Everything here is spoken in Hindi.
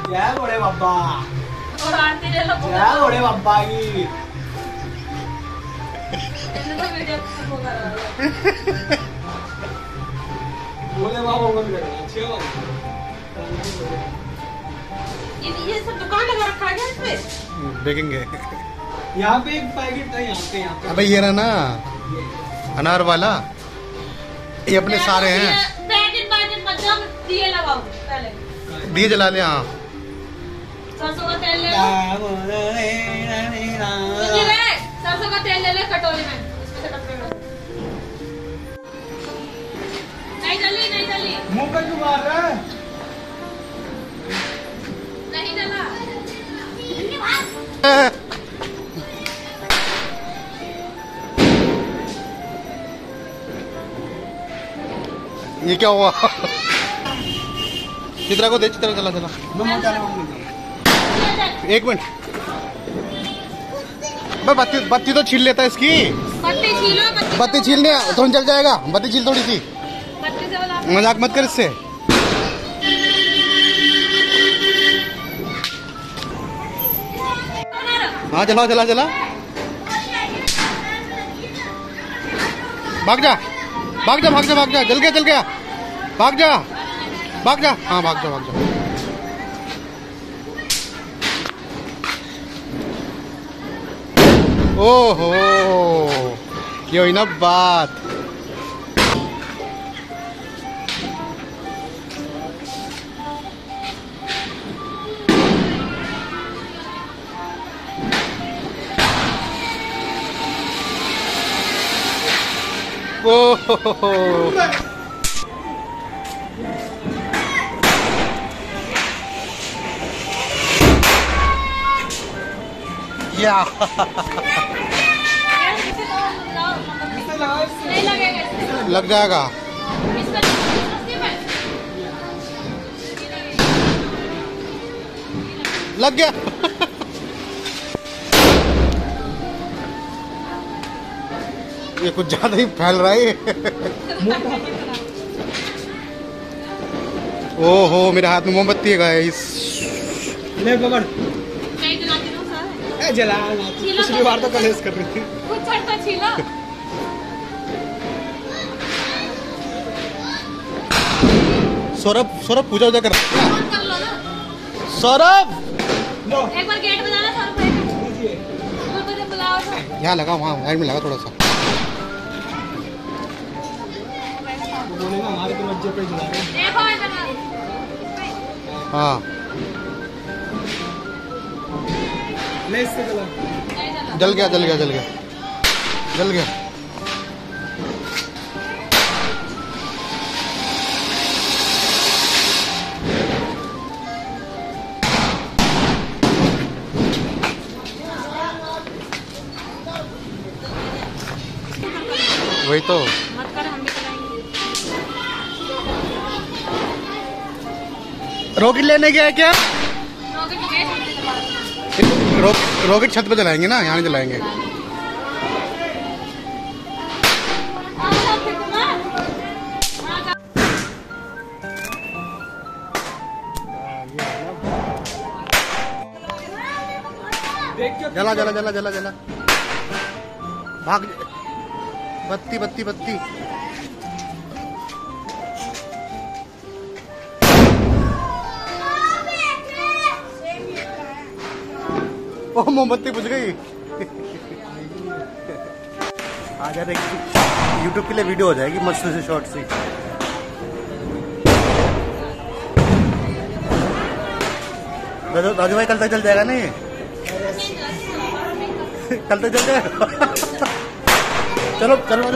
जय बड़े बाबा और आरती ले लो। जय बड़े बाबा की। तो वीडियो वो कर रहा है। बोले बाबा बंद कर अच्छे हो। ये सब दुकान लगा रखा है क्या इसमें? देखेंगे। यहाँ पे एक पैकेट था, यहाँ पे अबे ये रहा ना अनार वाला, ये अपने सारे हैं। पैकेट मतलब दिए लगाओ पहले, दिए जला ले। हाँ सरसों का तेल ले लो। सरसों का तेल ले ले कटोरी में, इसमें से कटोरी में। नहीं जली मुंह पे क्यों मार रहा है? नहीं जला। ये क्या हुआ? चित्रा को दे, चित्रा चला चला। एक मिनट, बत्ती बत्ती तो छील लेता है इसकी। बत्ती छीलो, बत्ती छीलने तो जल जाएगा। बत्ती छील थोड़ी सी, बत्ती से वाला मजाक मत कर इससे। हाँ चला चला चला, भाग जा भाग जा भाग जा भाग जा, जल गया भाग जा भाग जा। हाँ भाग जा भाग जा। ओहो ये हुई ना बात। ओहो या नहीं लगेगा, लग जाएगा। लग गया। ये कुछ ज्यादा ही फैल रहा है। ओहो मेरे हाथ में मोमबत्ती है गाइस। ले पकड़। नहीं जलाती तो सारा। ए जला पिछली बार तो कलेश कर रही थी। कुछ चढ़ता छीलो। सौरभ पूजा वूजा कर रहा है। कर लो ना। सौरभ एक बार गेट बजाना सौरभ भाई। बुलाओ तो। यहाँ लगा, वहाँ साइड में लगा थोड़ा सा। बोलेगा हमारे दरवाजे पे जला रहे हैं। देखो इधर। हाँ ले इससे जला। जल गया जल गया जल गया जल गया। वही तो। मत कर, हम भी चलाएंगे। रॉकेट लेने गया है क्या? रॉकेट गए रॉकेट छत पे जलाएंगे ना, यहाँ नहीं जलाएंगे। जला जला जला जला जला, भाग। बत्ती बत्ती बत्ती। ओह मोमबत्ती बुझ गई। आज यार यूट्यूब के लिए वीडियो हो जाएगी मस्त से, शॉर्ट सी। राजू भाई कल तक चल जाएगा नहीं? कल तक चल जाएगा। चलो चलो।